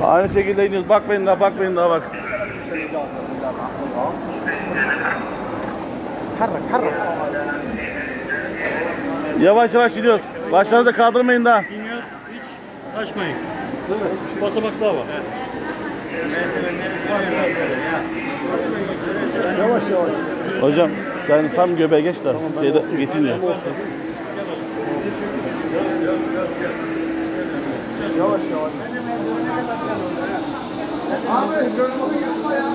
Aynı şekilde iniyoruz. Bakmayın daha, bakmayın daha bak. Yavaş yavaş gidiyoruz. Başlarınıza kaldırmayın daha. İniyoruz, hiç açmayın. Basamak daha var. Yavaş yavaş. Hocam sen tam göbeğe geç de şeyde geçin ya. Yavaş yavaş. Abi gözünü yapma ya.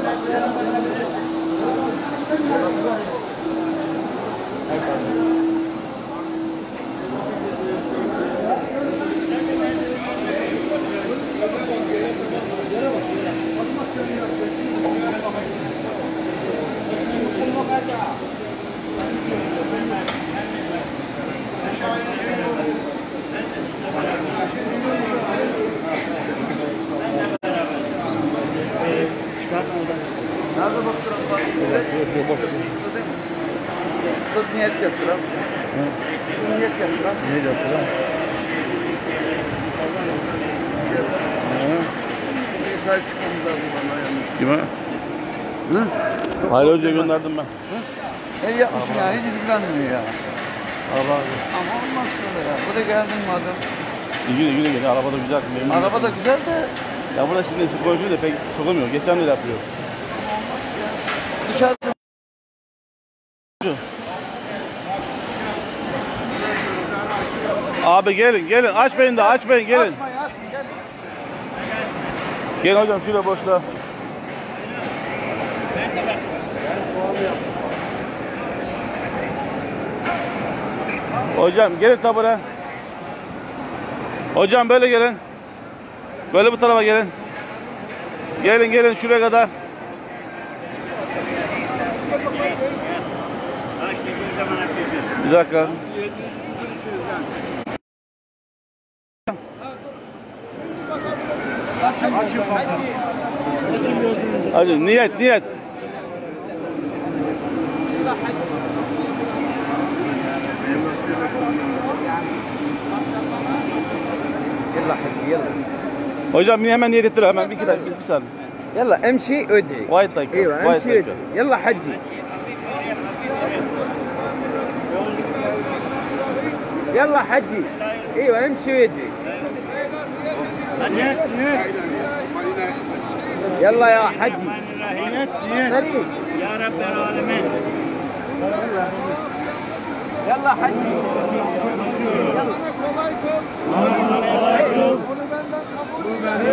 Nerede baktıran var? Sırf niyet yaptıran. Niyet yaptıran. Ne yaptılar? Bir sahip çıkmamız lazım bana yani. Kime? Hı? Hayır Hoca gönderdim ben. El yapmışım yani hiç ilgilenmiyor ya. Allah Ama olmaz böyle ya. Buraya geldin madem. İyi güne arabada güzel. Memnun Araba da güzel de ya burada şimdi sporcu da pek sokamıyor. Geçen de yapıyor. dışarıda. Abi gelin açmayın da açmayın gelin. Açma ya, gel. Gelin hocam şöyle boşla. Hocam gelin tabure. Hocam böyle gelin. Böyle bu tarafa gelin. Gelin şuraya kadar. Bir dakika. Hadi niyet. يلا حجي يلا Hocam hemen niyet ettir hemen bir saniye. يلا امشي وادعي White dakika. ايوه White امشي dakika. وادعي يلا حجي يلا حجي ايوه امشي وادعي يلا يا حجي فريد Ya Rabbel Alemin. يلا حجي Bana kolay kıl. Bunu benden kabul et.